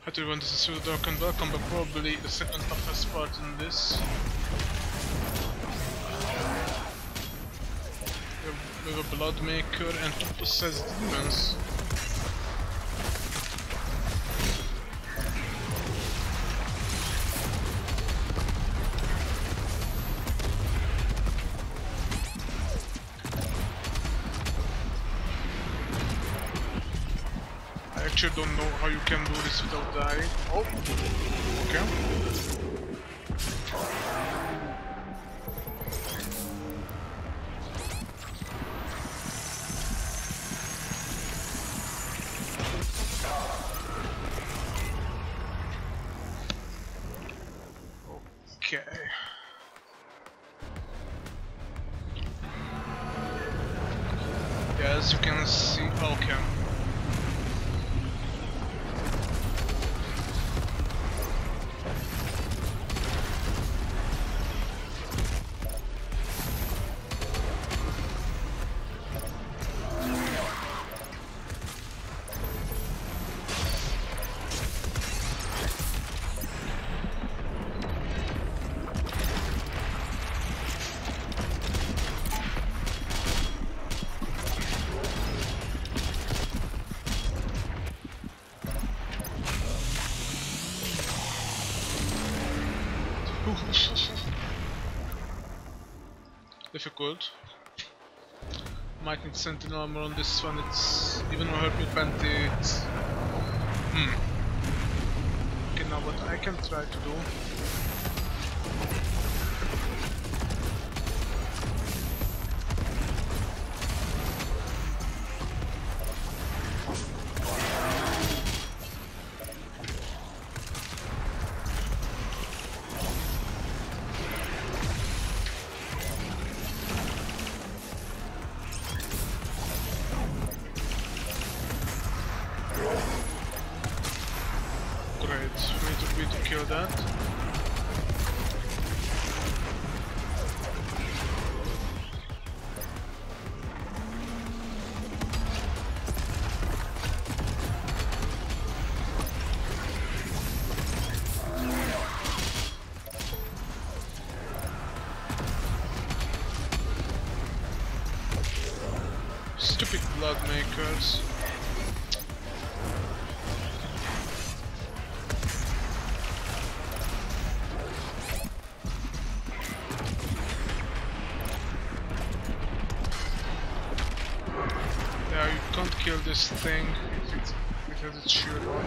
Hi everyone, this is Sudoku and welcome back, probably the second toughest part in this. We have a Blood Maker and two possessed demons. I actually don't know how you can do this without dying. Oh, okay. Okay. Yeah, as you can see, okay. Difficult. Might need sentinel armor on this one. It's even more hurt me bandit. Okay, now what I can try to do. We need to kill that. Stupid blood makers. Yeah, you can't kill this thing if it has its shield on.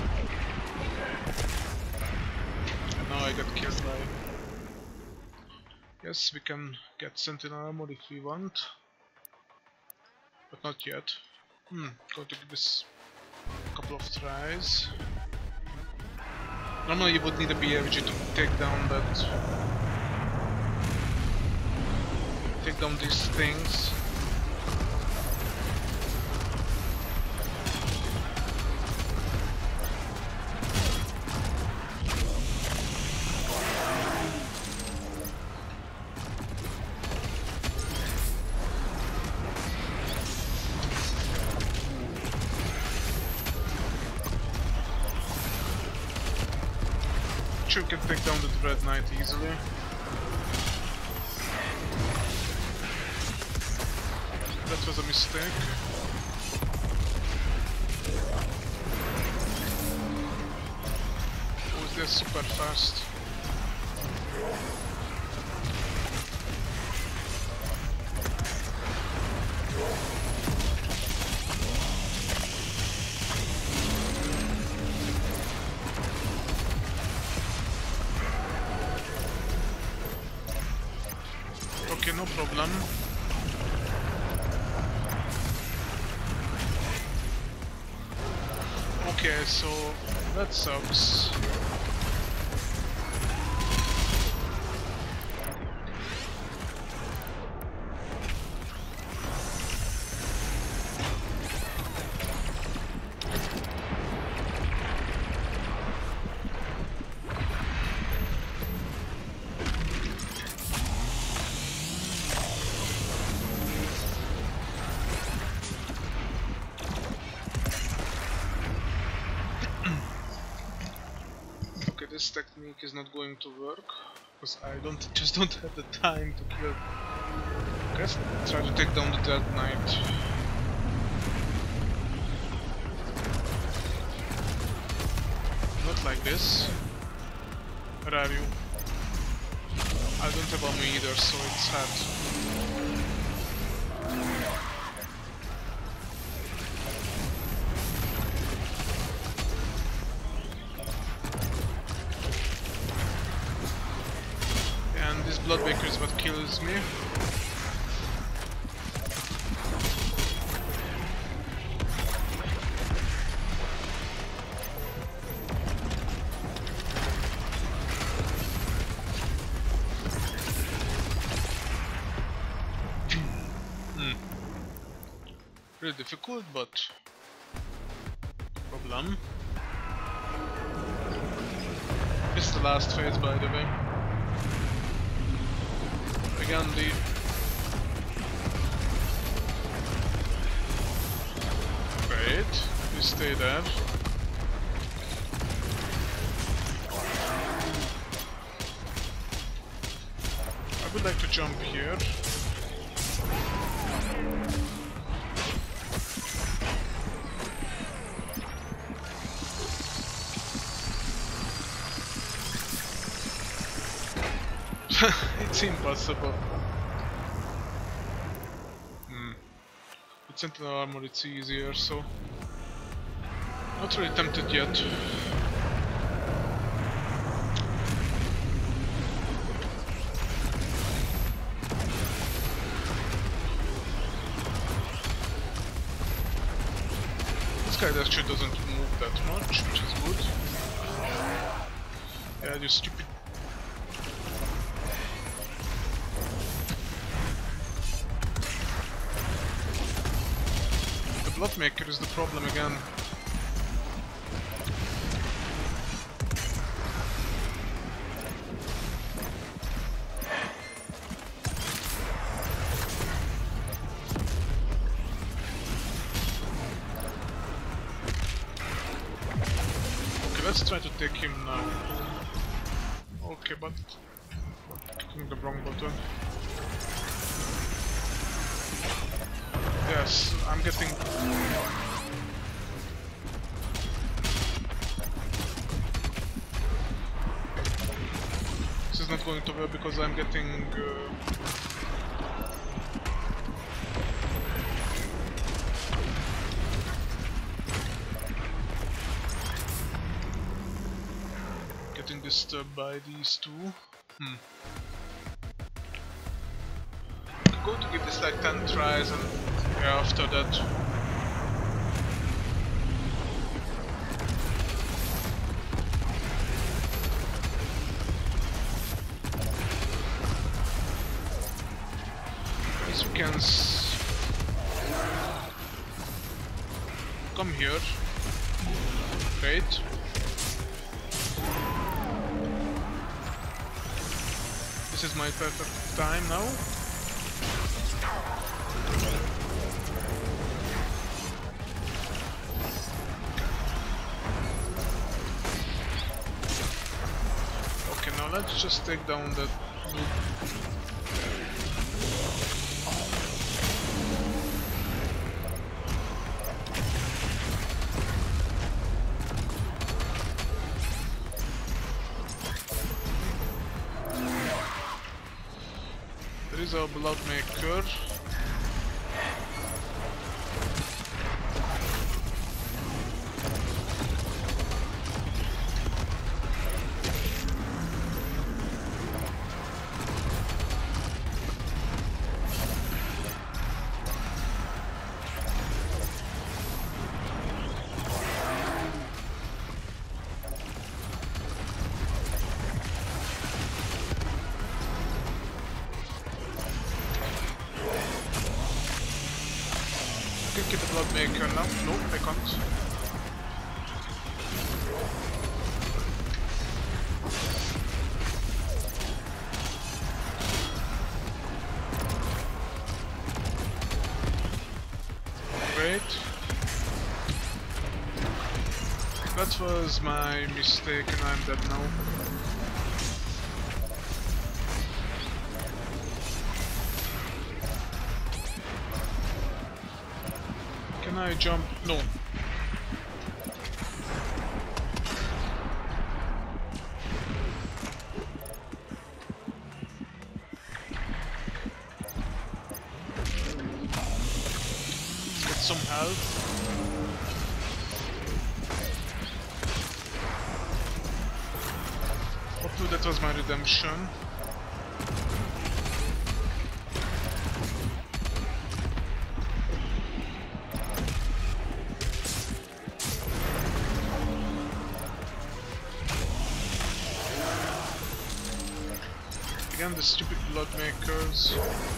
And now I got killed by... Yes, we can get sentinel armor if we want. But not yet. Going to give this a couple of tries. Normally you would need a BFG to take down that... take down these things. You can take down the Dread Knight easily. That was a mistake. Oh, they're super fast. Okay, no problem. Okay, so that sucks. this technique is not going to work because I just don't have the time to kill. Let's try to take down the Dead Knight. Not like this. Where are you? I don't have ammo either, so it's sad. And this Bloodbaker is what kills me. Really difficult, but no problem. This is the last phase, by the way. Again, Great, you stay there. I would like to jump here. It's impossible. With Sentinel armor it's easier, so not really tempted yet. This guy actually doesn't move that much, which is good. Yeah, you stupid. Bloodmaker is the problem again. Okay, let's try to take him now. Okay, but clicking the wrong button. Yes, I'm getting... This is not going to work because I'm getting... getting disturbed by these two. I'm going to give this like 10 tries and yeah, after that. As you can come here. Great. This is my perfect time now. Let's just take down that loop. There is a Bloodmaker. I can get the Bloodmaker now. No, I can't. Great. That was my mistake and I'm dead now. Can I jump? No. Let's get some health. Hopefully that was my redemption. Again, the stupid blood makers.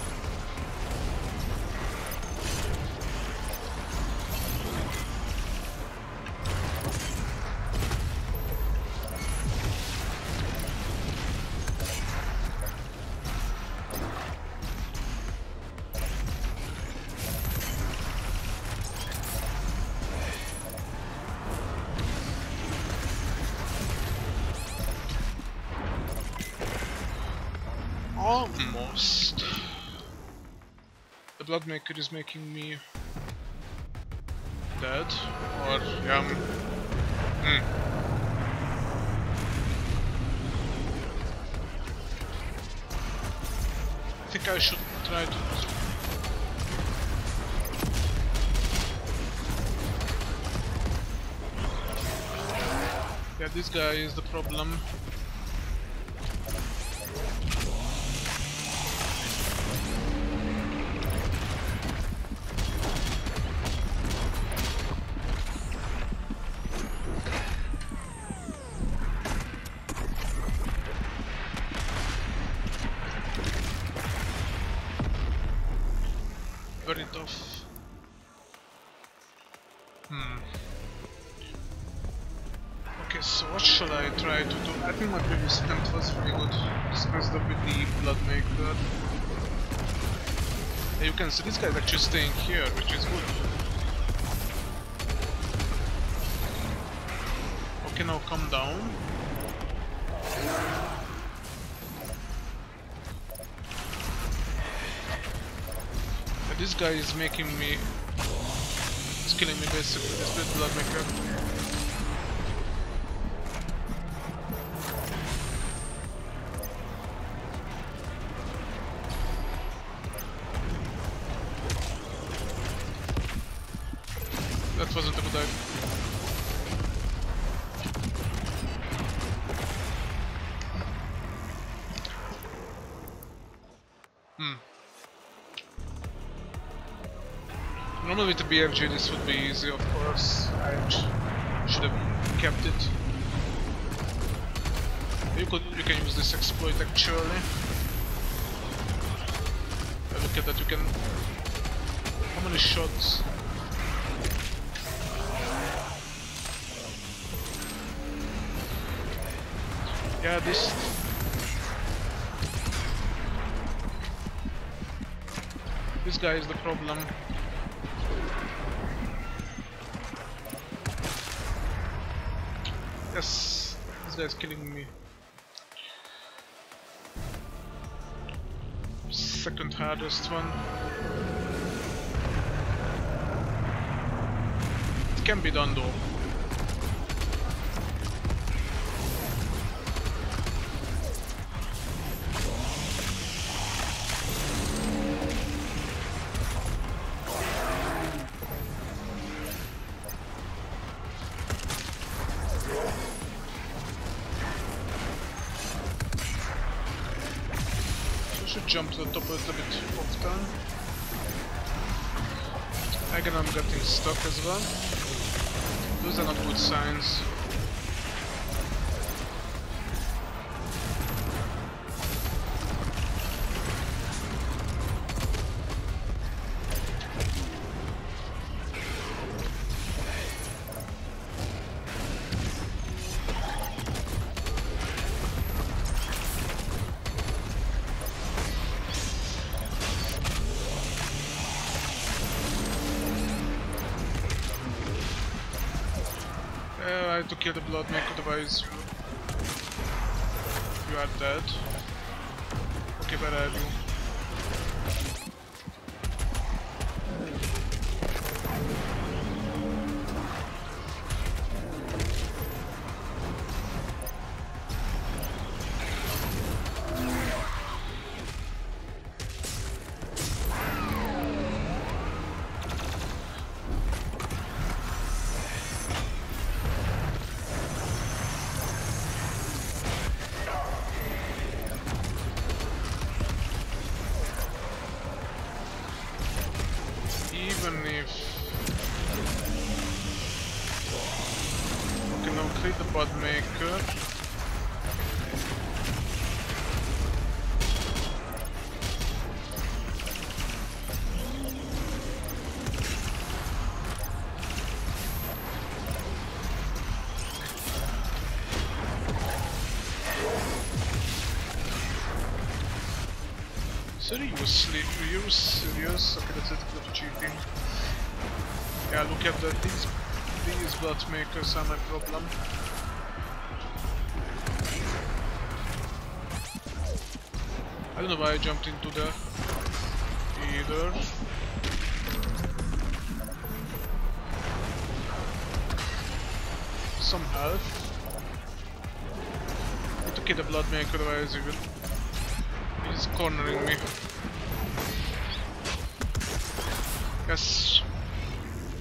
Almost. The Bloodmaker is making me dead, or yeah. I think I should try to. Yeah, this guy is the problem. Very tough. Okay, so what shall I try to do? I think my previous attempt was very good. Just messed up with the Bloodmaker. You can see this guy's actually staying here, which is good. Okay, now come down. This guy is making me... he's killing me basically, this bit Bloodmaker. That wasn't a good idea. Normally with the BFG this would be easy, of course. I should have kept it. You can use this exploit actually. Look at that, you can... how many shots? Yeah, this... this guy is the problem. Yes, this guy's killing me. Second hardest one. It can be done though. Jump to the top a little bit often. Again, I'm getting stuck as well. Those are not good signs. I had to kill the Bloodmaker, otherwise you are dead. Okay, where are you? Even if... Okay, now clear the Bloodmaker. Seriously? You're serious? Okay, that's a bit of cheating. Yeah, look at that. These Bloodmakers are my problem. I don't know why I jumped into there either. Some health. I need to kill the Bloodmaker, otherwise he's cornering me. Yes.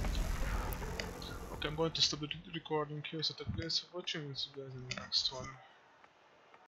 Okay, I'm going to stop the recording here, so thank you guys for watching. See you guys in the next one.